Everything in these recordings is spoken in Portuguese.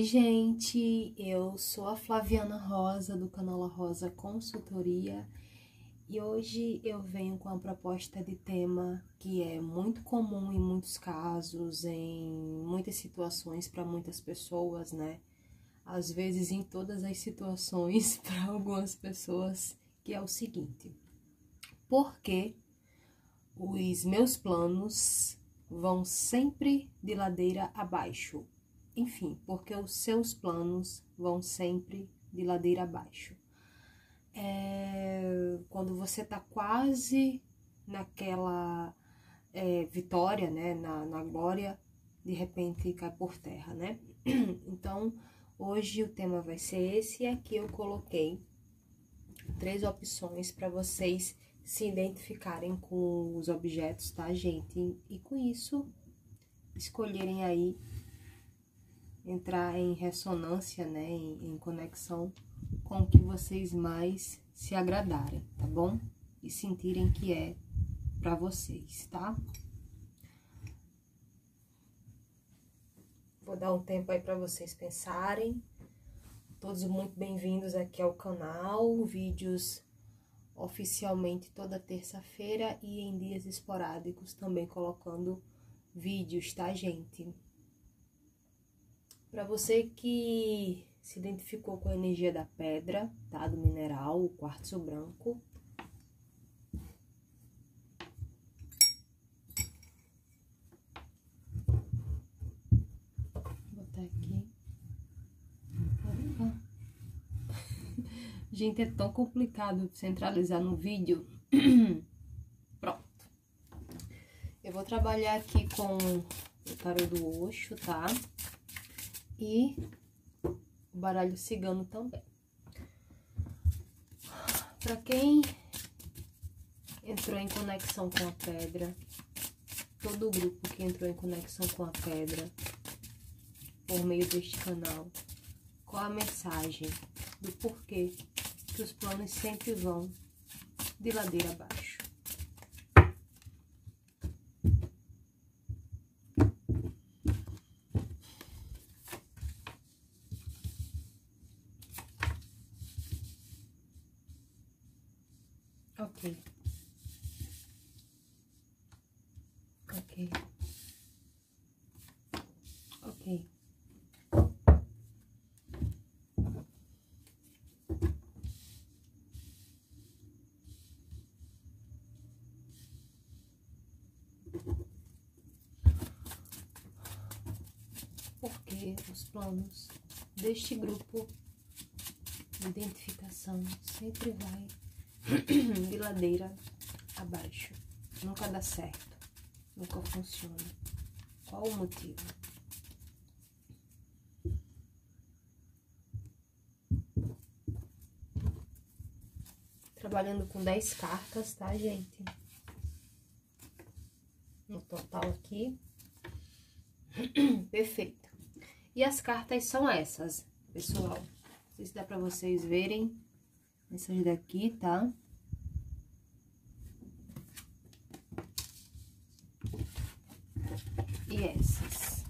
Oi, gente, eu sou a Flaviana Rosa, do canal La Rosa Consultoria, e hoje eu venho com a proposta de tema que é muito comum em muitos casos, em muitas situações para muitas pessoas, né? Às vezes em todas as situações para algumas pessoas, que é o seguinte: por que os meus planos vão sempre de ladeira abaixo? Enfim, porque os seus planos vão sempre de ladeira abaixo. Quando você tá quase naquela vitória, né, na glória, de repente cai por terra, né? Então, hoje o tema vai ser esse, e aqui eu coloquei 3 opções para vocês se identificarem com os objetos, tá, gente? E com isso, escolherem aí entrar em ressonância, né, em conexão com o que vocês mais se agradarem, tá bom? E sentirem que é pra vocês, tá? Vou dar um tempo aí pra vocês pensarem. Todos muito bem-vindos aqui ao canal, vídeos oficialmente toda terça-feira e em dias esporádicos também colocando vídeos, tá, gente? Para você que se identificou com a energia da pedra, tá? Do mineral, o quartzo branco. Vou botar aqui. Opa. Gente, é tão complicado centralizar no vídeo. Pronto. Eu vou trabalhar aqui com o tarô do Osho, tá? E o baralho cigano também. Para quem entrou em conexão com a pedra, todo o grupo que entrou em conexão com a pedra por meio deste canal, qual a mensagem do porquê que os planos sempre vão de ladeira abaixo? Ok. Ok. Ok. Porque os planos deste grupo de identificação sempre vai de ladeira abaixo. Nunca dá certo. Nunca funciona. Qual o motivo? Trabalhando com 10 cartas, tá, gente? No total aqui. Perfeito. E as cartas são essas, pessoal. Não sei se dá pra vocês verem. Essas daqui, tá? E essas.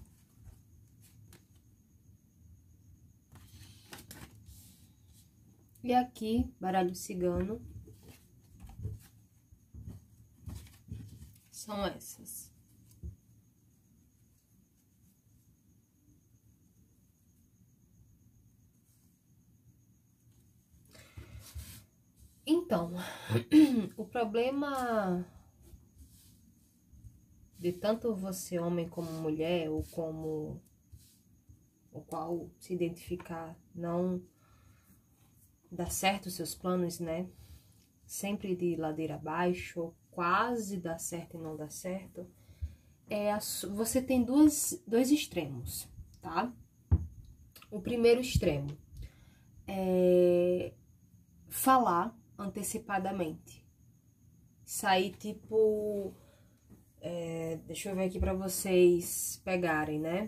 E aqui, baralho cigano. São essas. Então, o problema de tanto você, homem, como mulher, ou como o qual se identificar não dá certo os seus planos, né? Sempre de ladeira abaixo, ou quase dá certo e não dá certo, você tem dois extremos, tá? O primeiro extremo é falar antecipadamente. Sair tipo... deixa eu ver aqui pra vocês pegarem, né?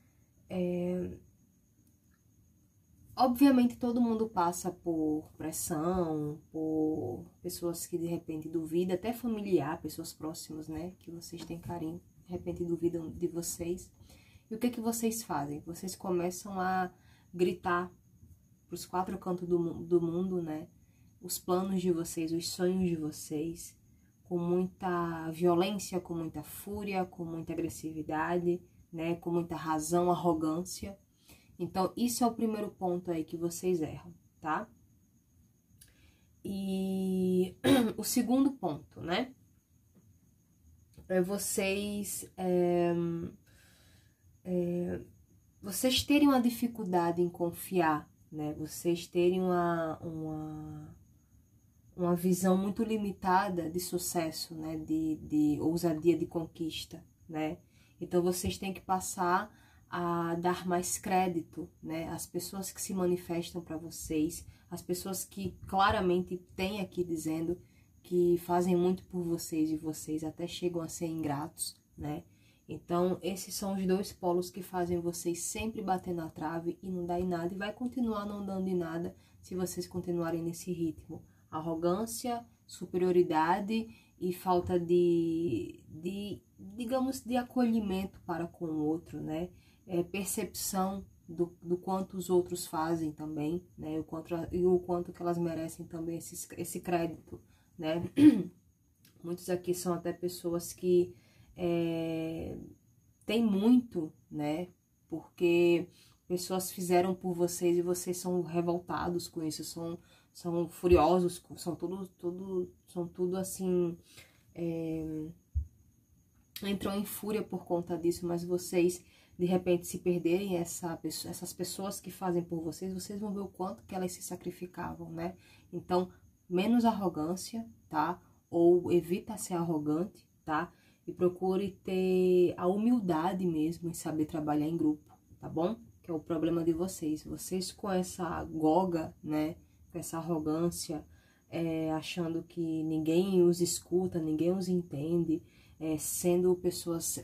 Obviamente todo mundo passa por pressão, por pessoas que de repente duvidam, até familiar, pessoas próximas, né? Que vocês têm carinho, de repente duvidam de vocês. E o que vocês fazem? Vocês começam a gritar para os 4 cantos do mundo, né? Os planos de vocês, os sonhos de vocês, com muita violência, com muita fúria, com muita agressividade, né? Com muita razão, arrogância. Então, isso é o primeiro ponto aí que vocês erram, tá? E o segundo ponto, né? É vocês terem uma dificuldade em confiar, né? Vocês terem uma visão muito limitada de sucesso, né? De ousadia de conquista, né? Então, vocês têm que passar a dar mais crédito, né? As pessoas que se manifestam para vocês, as pessoas que claramente têm aqui dizendo que fazem muito por vocês e vocês até chegam a ser ingratos, né? Então, esses são os 2 polos que fazem vocês sempre bater na trave e não dar em nada, e vai continuar não dando em nada se vocês continuarem nesse ritmo. Arrogância, superioridade e falta digamos, de acolhimento para com o outro, né? Percepção do quanto os outros fazem também, né? O quanto que elas merecem também esse crédito, né? Muitos aqui são até pessoas que têm muito, né? Porque pessoas fizeram por vocês e vocês são revoltados com isso, são furiosos, são tudo assim, entrou em fúria por conta disso, mas vocês, de repente, se perderem essas pessoas que fazem por vocês vão ver o quanto que elas se sacrificavam, né? Então, menos arrogância, tá? Ou evita ser arrogante, tá? E procure ter a humildade mesmo em saber trabalhar em grupo, tá bom? Que é o problema de vocês. Vocês com essa goga, né? Com essa arrogância, achando que ninguém os escuta, ninguém os entende, sendo pessoas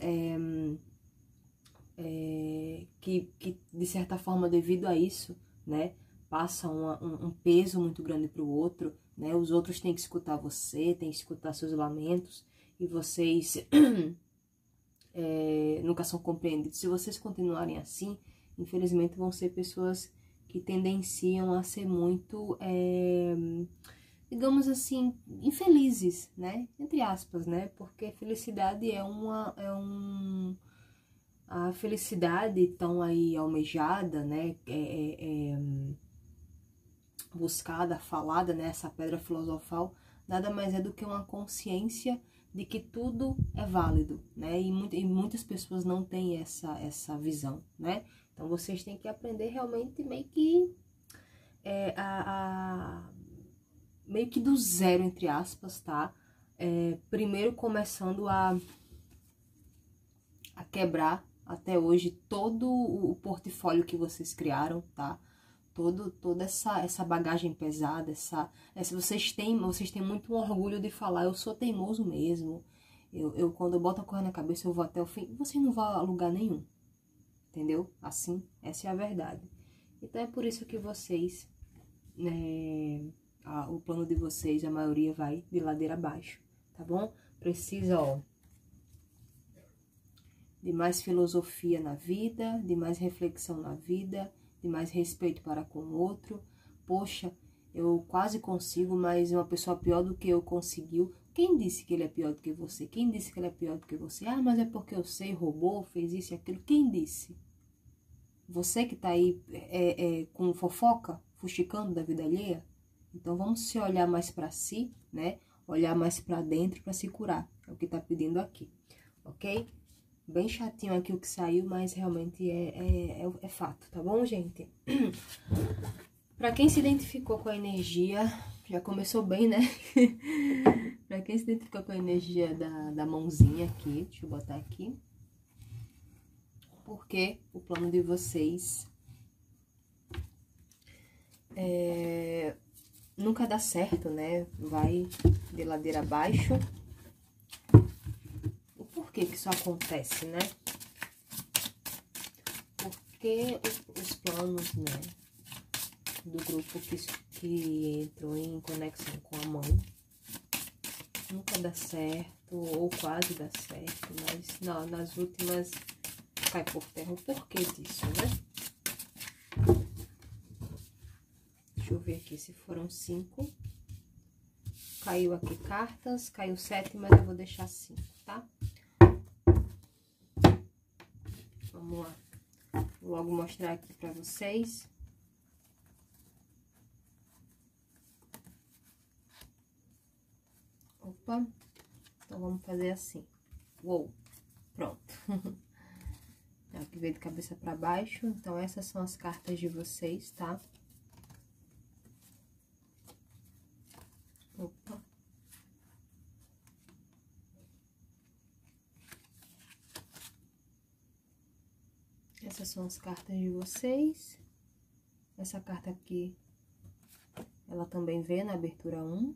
que, de certa forma, devido a isso, né? Passam um peso muito grande para o outro, né? Os outros têm que escutar você, têm que escutar seus lamentos, e vocês nunca são compreendidos. Se vocês continuarem assim, infelizmente vão ser pessoas que tendenciam a ser muito, digamos assim, infelizes, né? Entre aspas, né? Porque felicidade a felicidade tão aí almejada, né? Buscada, falada, né? Essa pedra filosofal, nada mais é do que uma consciência de que tudo é válido, né? E muitas pessoas não têm essa visão, né? Então, vocês têm que aprender realmente meio que meio que do zero, entre aspas, tá? Primeiro começando a quebrar até hoje todo o portfólio que vocês criaram, tá? Toda essa bagagem pesada, vocês têm muito orgulho de falar, eu sou teimoso mesmo, quando eu boto a coisa na cabeça eu vou até o fim, vocês não vão a lugar nenhum, entendeu? Assim, essa é a verdade. Então é por isso que vocês, o plano de vocês, a maioria vai de ladeira abaixo, tá bom? Precisa, ó, de mais filosofia na vida, de mais reflexão na vida, de mais respeito para com o outro. Poxa, eu quase consigo, mas uma pessoa pior do que eu conseguiu. Quem disse que ele é pior do que você? Quem disse que ele é pior do que você? Ah, mas é porque eu sei, roubou, fez isso e aquilo. Quem disse? Você que tá aí com fofoca, fuxicando da vida alheia? Então vamos se olhar mais para si, né? Olhar mais para dentro para se curar. É o que tá pedindo aqui, ok? Bem chatinho aqui o que saiu, mas realmente é fato, tá bom, gente? Pra quem se identificou com a energia, já começou bem, né? Pra quem se identificou com a energia da mãozinha aqui, deixa eu botar aqui. Porque o plano de vocês nunca dá certo, né? Vai de ladeira abaixo. Por que isso acontece, né? Porque os planos, né, do grupo que entrou em conexão com a mão nunca dá certo, ou quase dá certo, mas não, nas últimas cai por terra. O porquê disso, né? Deixa eu ver aqui se foram 5. Caiu aqui cartas, caiu 7, mas eu vou deixar 5, tá? Vamos lá. Vou logo mostrar aqui pra vocês. Opa. Então, vamos fazer assim. Uou. Pronto. Aqui veio de cabeça pra baixo. Então, essas são as cartas de vocês, tá? Opa. Essas são as cartas de vocês. Essa carta aqui, ela também veio na abertura 1.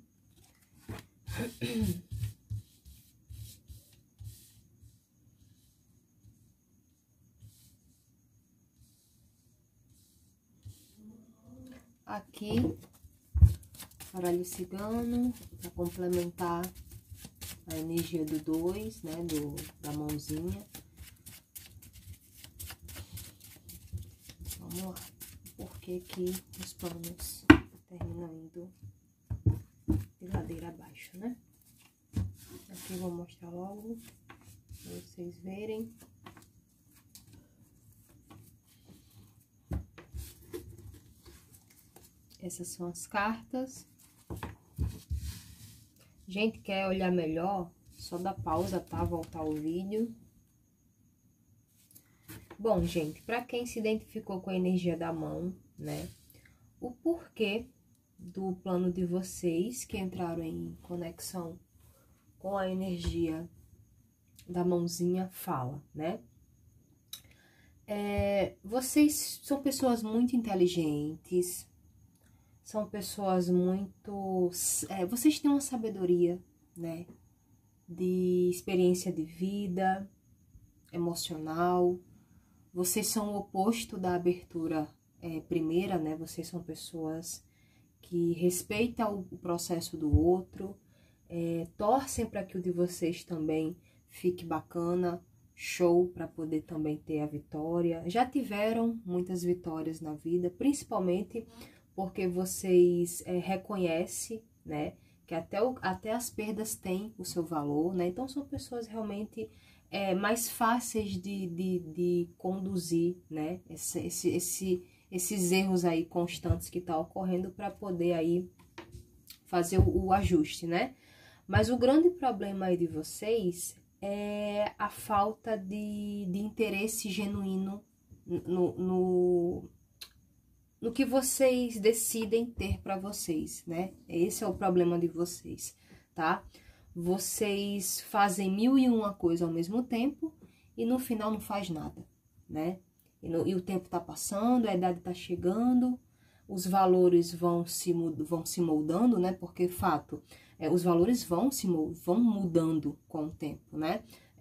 Aqui, baralho cigano, para complementar a energia do 2, né, da mãozinha. Vamos lá. Por que que os planos terminam indo de ladeira abaixo, né? Aqui eu vou mostrar logo, para vocês verem. Essas são as cartas. Gente, quer olhar melhor? Só dá pausa, tá? Voltar o vídeo. Bom, gente, para quem se identificou com a energia da mão, né? O porquê do plano de vocês que entraram em conexão com a energia da mãozinha fala, né? Vocês são pessoas muito inteligentes, são pessoas muito... vocês têm uma sabedoria, né? De experiência de vida, emocional. Vocês são o oposto da abertura primeira, né? Vocês são pessoas que respeitam o processo do outro, torcem para que o de vocês também fique bacana, show, para poder também ter a vitória. Já tiveram muitas vitórias na vida, principalmente porque vocês reconhecem, né? Que até as perdas têm o seu valor, né? Então, são pessoas realmente mais fáceis de conduzir, né? Esses erros aí constantes que tá ocorrendo para poder aí fazer o ajuste, né? Mas o grande problema aí de vocês é a falta de interesse genuíno no que vocês decidem ter para vocês, né? Esse é o problema de vocês, tá? Vocês fazem 1001 coisa ao mesmo tempo e no final não faz nada, né? E o tempo tá passando, a idade tá chegando, os valores vão se moldando, né? Porque, fato, os valores vão mudando com o tempo, né?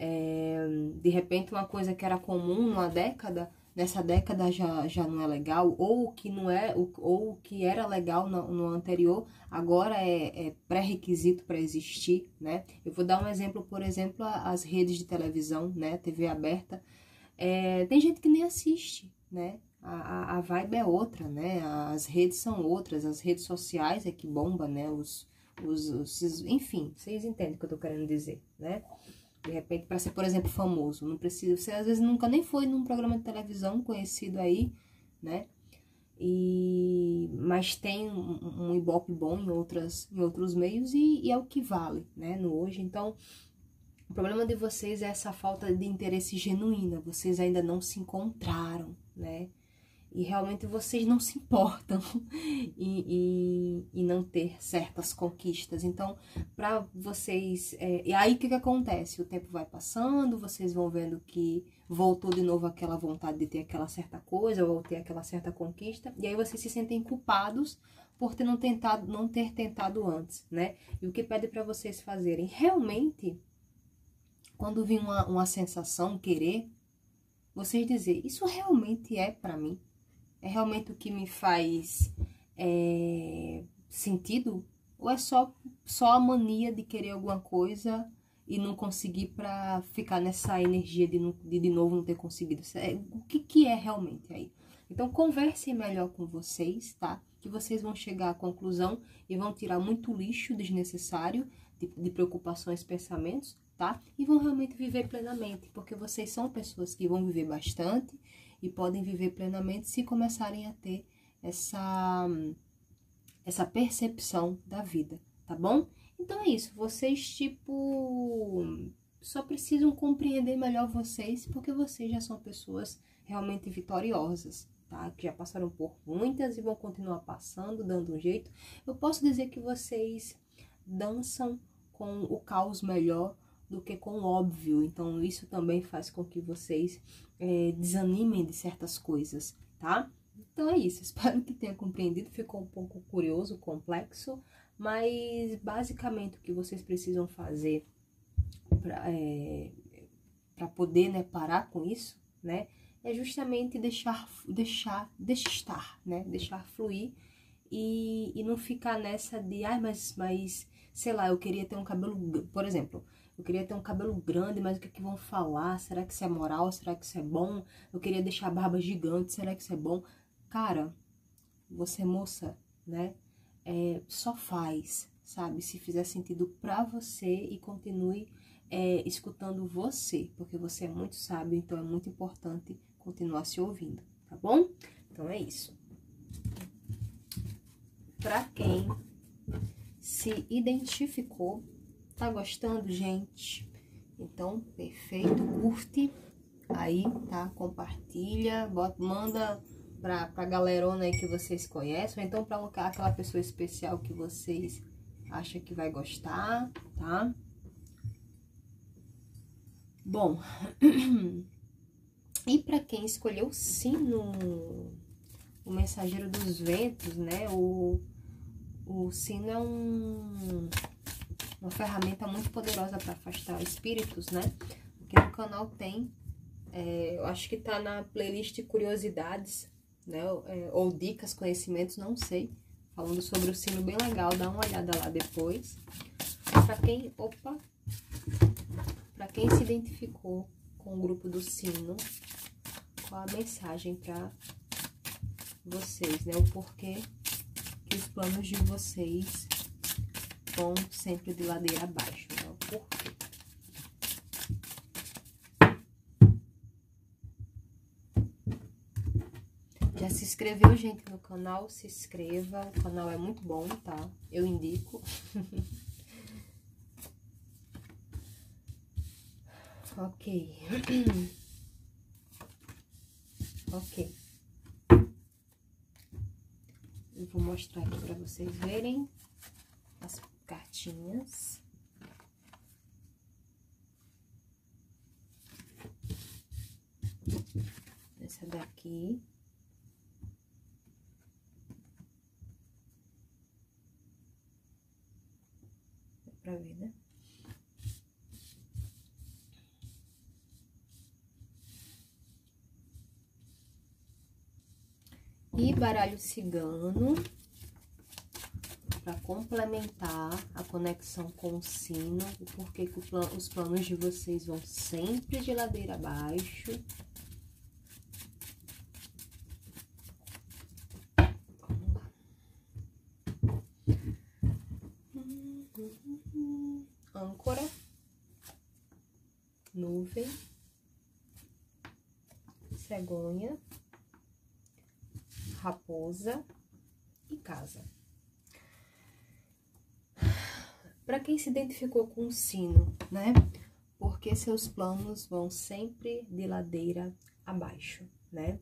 De repente, uma coisa que era comum numa década, nessa década já não é legal, ou que não é, ou o que era legal no anterior, agora é pré-requisito para existir, né? Eu vou dar um exemplo, por exemplo, as redes de televisão, né? TV aberta. Tem gente que nem assiste, né? A vibe é outra, né? As redes são outras, as redes sociais é que bomba, né? Enfim, vocês entendem o que eu tô querendo dizer, né? De repente, para ser, por exemplo, famoso, não precisa, você às vezes nunca nem foi num programa de televisão conhecido aí, né? Mas tem um ibope bom em outros meios e é o que vale, né? No hoje, então... O problema de vocês é essa falta de interesse genuína, vocês ainda não se encontraram, né? E realmente vocês não se importam em não ter certas conquistas. Então, para vocês... e aí, o que acontece? O tempo vai passando, vocês vão vendo que voltou de novo aquela vontade de ter aquela certa coisa, ou ter aquela certa conquista, e aí vocês se sentem culpados por não ter tentado antes, né? E o que pede para vocês fazerem? Realmente... Quando vir uma sensação, querer, vocês dizer, isso realmente é pra mim? É realmente o que me faz sentido? Ou é só a mania de querer alguma coisa e não conseguir pra ficar nessa energia de novo não ter conseguido. O que é realmente aí? Então, conversem melhor com vocês, tá? Que vocês vão chegar à conclusão e vão tirar muito lixo desnecessário de preocupações, pensamentos, tá? E vão realmente viver plenamente, porque vocês são pessoas que vão viver bastante e podem viver plenamente se começarem a ter essa percepção da vida, tá bom? Então é isso, vocês, tipo, só precisam compreender melhor vocês, porque vocês já são pessoas realmente vitoriosas, tá? Que já passaram por muitas e vão continuar passando, dando um jeito. Eu posso dizer que vocês dançam com o caos melhor do que com o óbvio, então isso também faz com que vocês desanimem de certas coisas, tá? Então é isso, espero que tenha compreendido, ficou um pouco curioso, complexo, mas basicamente o que vocês precisam fazer para poder, né, parar com isso, né, é justamente deixar estar, né, deixar fluir e não ficar nessa de, mas sei lá, eu queria ter um cabelo, por exemplo, eu queria ter um cabelo grande, mas o que vão falar? Será que isso é moral? Será que isso é bom? Eu queria deixar a barba gigante, será que isso é bom? Cara, você moça, né, só faz, sabe? Se fizer sentido pra você e continue escutando você, porque você é muito sábio, então é muito importante continuar se ouvindo, tá bom? Então é isso. Pra quem se identificou, tá gostando, gente? Então, perfeito, curte aí, tá? Compartilha, manda pra galerona aí que vocês conhecem, ou então pra aquela pessoa especial que vocês acham que vai gostar, tá? Bom, e pra quem escolheu o sino, o mensageiro dos ventos, né? O sino é uma ferramenta muito poderosa para afastar espíritos, né? Aqui no canal tem, eu acho que tá na playlist Curiosidades, né? Ou Dicas, Conhecimentos, não sei. Falando sobre o sino, bem legal, dá uma olhada lá depois. Pra quem se identificou com o grupo do sino, qual a mensagem para vocês, né? O porquê que os planos de vocês vão sempre de ladeira abaixo, né? O porquê. Já se inscreveu, gente, no canal? Se inscreva, o canal é muito bom, tá? Eu indico. Ok. Ok. Eu vou mostrar aqui pra vocês verem as cartinhas. Essa daqui. Dá pra ver, né? E baralho cigano, para complementar a conexão com o sino, o porquê que os planos de vocês vão sempre de ladeira abaixo. Vamos lá. Âncora, nuvem, cegonha, raposa e casa. Para quem se identificou com o sino, né? Porque seus planos vão sempre de ladeira abaixo, né?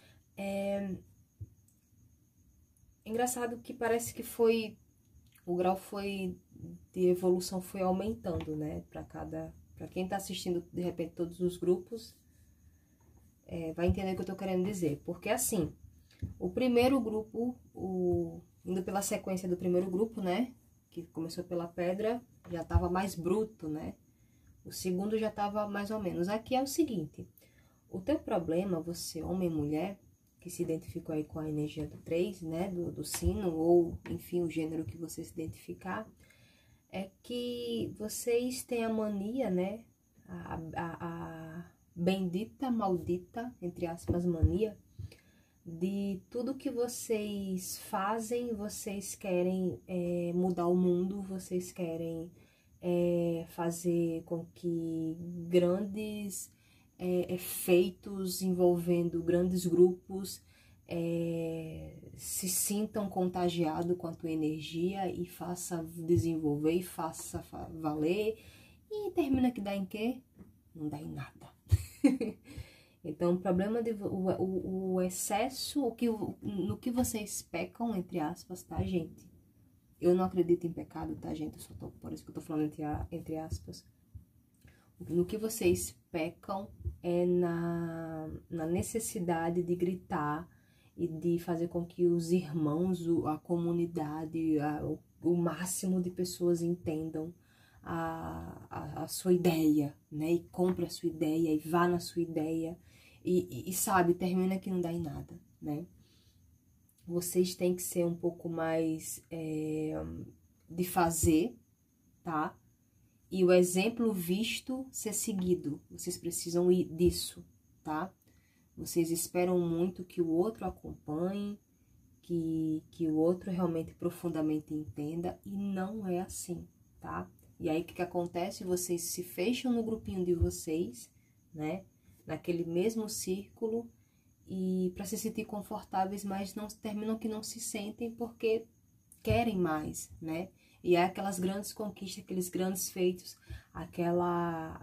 Engraçado que parece que o grau de evolução foi aumentando, né? Para quem tá assistindo, de repente, todos os grupos, vai entender o que eu tô querendo dizer. Porque assim, o primeiro grupo, indo pela sequência do primeiro grupo, né? Que começou pela pedra, já tava mais bruto, né? O segundo já tava mais ou menos. Aqui é o seguinte, o teu problema, você, homem e mulher, que se identificou aí com a energia do 3, né? Do sino, ou, enfim, o gênero que você se identificar, é que vocês têm a mania, né? A bendita, maldita, entre aspas, mania, de tudo que vocês fazem, vocês querem mudar o mundo, vocês querem fazer com que grandes feitos envolvendo grandes grupos se sintam contagiados com a tua energia e faça desenvolver e faça valer, e termina que dá em quê? Não dá em nada. Então, o problema o excesso, no que vocês pecam, entre aspas, tá, gente? Eu não acredito em pecado, tá, gente? Por isso que eu tô falando entre aspas. No que vocês pecam é na necessidade de gritar e de fazer com que os irmãos, a comunidade, o máximo de pessoas entendam a sua ideia, né? E compre a sua ideia e vá na sua ideia e sabe, termina que não dá em nada, né? Vocês têm que ser um pouco mais de fazer, tá? E o exemplo visto ser seguido. Vocês precisam ir disso, tá? Vocês esperam muito que o outro acompanhe, que o outro realmente profundamente entenda, e não é assim, tá? E aí, o que acontece? Vocês se fecham no grupinho de vocês, né? Naquele mesmo círculo, e para se sentir confortáveis, mas não terminam que não se sentem porque querem mais, né? E é aquelas grandes conquistas, aqueles grandes feitos, aquela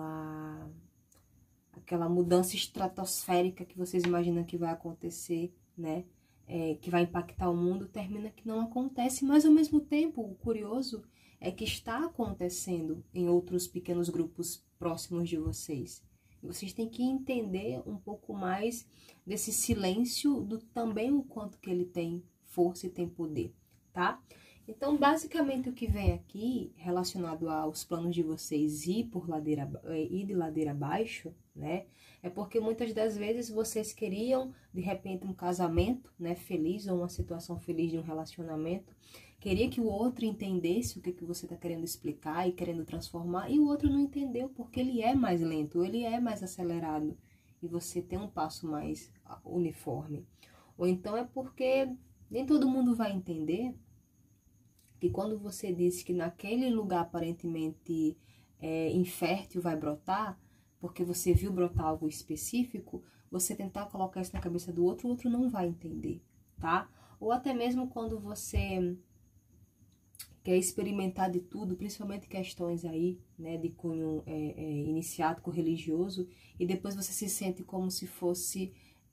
mudança estratosférica que vocês imaginam que vai acontecer, né? Que vai impactar o mundo, termina que não acontece, mas ao mesmo tempo, o curioso é que está acontecendo em outros pequenos grupos próximos de vocês. E vocês têm que entender um pouco mais desse silêncio, do também o quanto que ele tem força e tem poder, tá? Então, basicamente, o que vem aqui, relacionado aos planos de vocês ir de ladeira abaixo, né? É porque muitas das vezes vocês queriam, de repente, um casamento, né, feliz, ou uma situação feliz de um relacionamento. Queria que o outro entendesse o que você está querendo explicar e querendo transformar, e o outro não entendeu, porque ele é mais lento, ele é mais acelerado, e você tem um passo mais uniforme. Ou então é porque nem todo mundo vai entender que quando você disse que naquele lugar aparentemente infértil vai brotar, porque você viu brotar algo específico, você tentar colocar isso na cabeça do outro, o outro não vai entender, tá? Ou até mesmo quando você quer experimentar de tudo, principalmente questões aí, né, de cunho iniciático, religioso, e depois você se sente como se fosse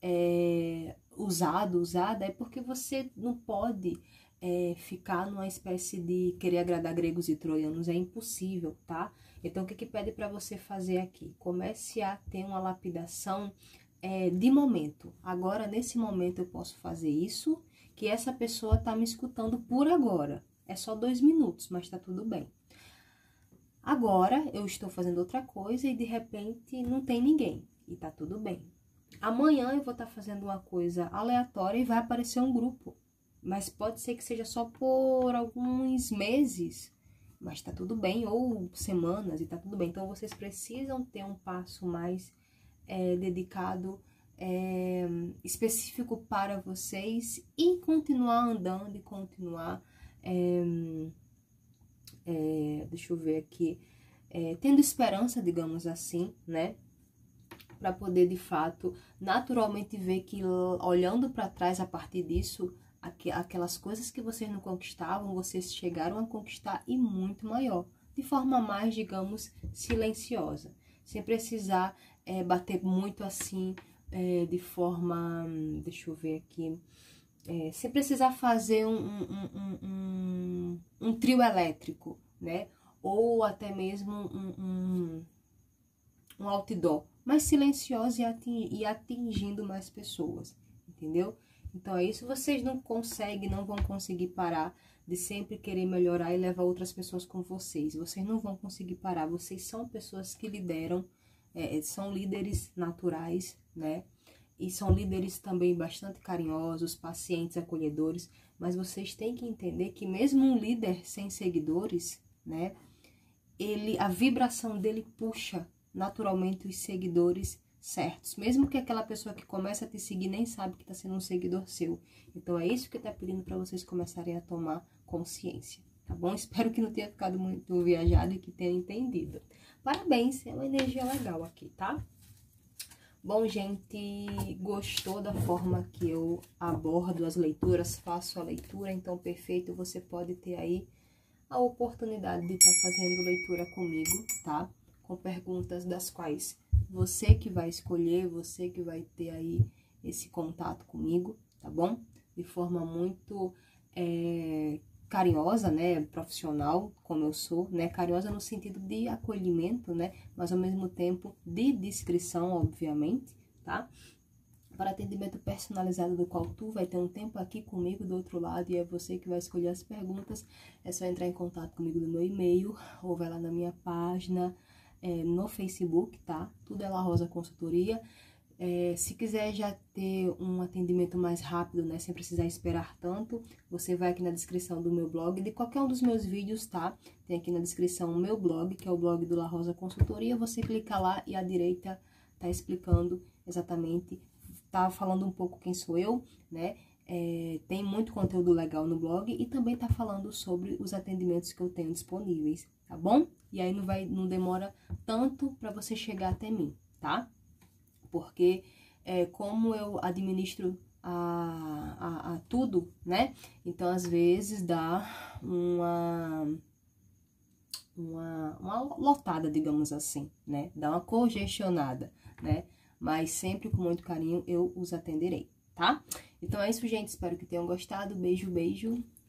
usada, é porque você não pode ficar numa espécie de querer agradar gregos e troianos, é impossível, tá? Então, o que pede para você fazer aqui? Comece a ter uma lapidação de momento. Agora, nesse momento, eu posso fazer isso, que essa pessoa tá me escutando por agora. É só 2 minutos, mas tá tudo bem. Agora, eu estou fazendo outra coisa e, de repente, não tem ninguém. E tá tudo bem. Amanhã, eu vou estar fazendo uma coisa aleatória e vai aparecer um grupo. Mas pode ser que seja só por alguns meses, mas tá tudo bem, ou semanas, e tá tudo bem. Então, vocês precisam ter um passo mais dedicado, específico para vocês, e continuar andando, e continuar, deixa eu ver aqui, tendo esperança, digamos assim, né? Para poder, de fato, naturalmente ver que, olhando para trás a partir disso, aquelas coisas que vocês não conquistavam, vocês chegaram a conquistar, e muito maior, de forma mais, digamos, silenciosa, sem precisar bater muito assim, de forma, deixa eu ver aqui, sem precisar fazer um trio elétrico, né, ou até mesmo um outdoor, mas silenciosa e atingindo mais pessoas, entendeu? Então, é isso. Vocês não vão conseguir parar de sempre querer melhorar e levar outras pessoas com vocês. Vocês não vão conseguir parar. Vocês são pessoas que lideram, são líderes naturais, né? E são líderes também bastante carinhosos, pacientes, acolhedores. Mas vocês têm que entender que mesmo um líder sem seguidores, né? A vibração dele puxa naturalmente os seguidores certos. Mesmo que aquela pessoa que começa a te seguir nem sabe que está sendo um seguidor seu. Então, é isso que tá pedindo para vocês começarem a tomar consciência, tá bom? Espero que não tenha ficado muito viajado e que tenha entendido. Parabéns, é uma energia legal aqui, tá? Bom, gente, gostou da forma que eu abordo as leituras, faço a leitura, então perfeito, você pode ter aí a oportunidade de estar fazendo leitura comigo, tá? Com perguntas das quais você que vai escolher, você que vai ter aí esse contato comigo, tá bom? De forma muito carinhosa, né? Profissional, como eu sou, né? Carinhosa no sentido de acolhimento, né? Mas ao mesmo tempo de descrição, obviamente, tá? Para atendimento personalizado, do qual tu vai ter um tempo aqui comigo do outro lado e é você que vai escolher as perguntas. É só entrar em contato comigo no meu e-mail ou vai lá na minha página no Facebook, tá? Tudo é La Rosa Consultoria. Se quiser já ter um atendimento mais rápido, né, sem precisar esperar tanto, você vai aqui na descrição do meu blog, de qualquer um dos meus vídeos, tá? Tem aqui na descrição o meu blog, que é o blog do La Rosa Consultoria. Você clica lá e à direita tá explicando exatamente, tá falando um pouco quem sou eu, né? Tem muito conteúdo legal no blog e também tá falando sobre os atendimentos que eu tenho disponíveis, tá bom? E aí não demora tanto para você chegar até mim, tá? Porque como eu administro a tudo, né? Então, às vezes, dá uma lotada, digamos assim, né? Dá uma congestionada, né? Mas sempre com muito carinho eu os atenderei, tá? Então, é isso, gente. Espero que tenham gostado. Beijo, beijo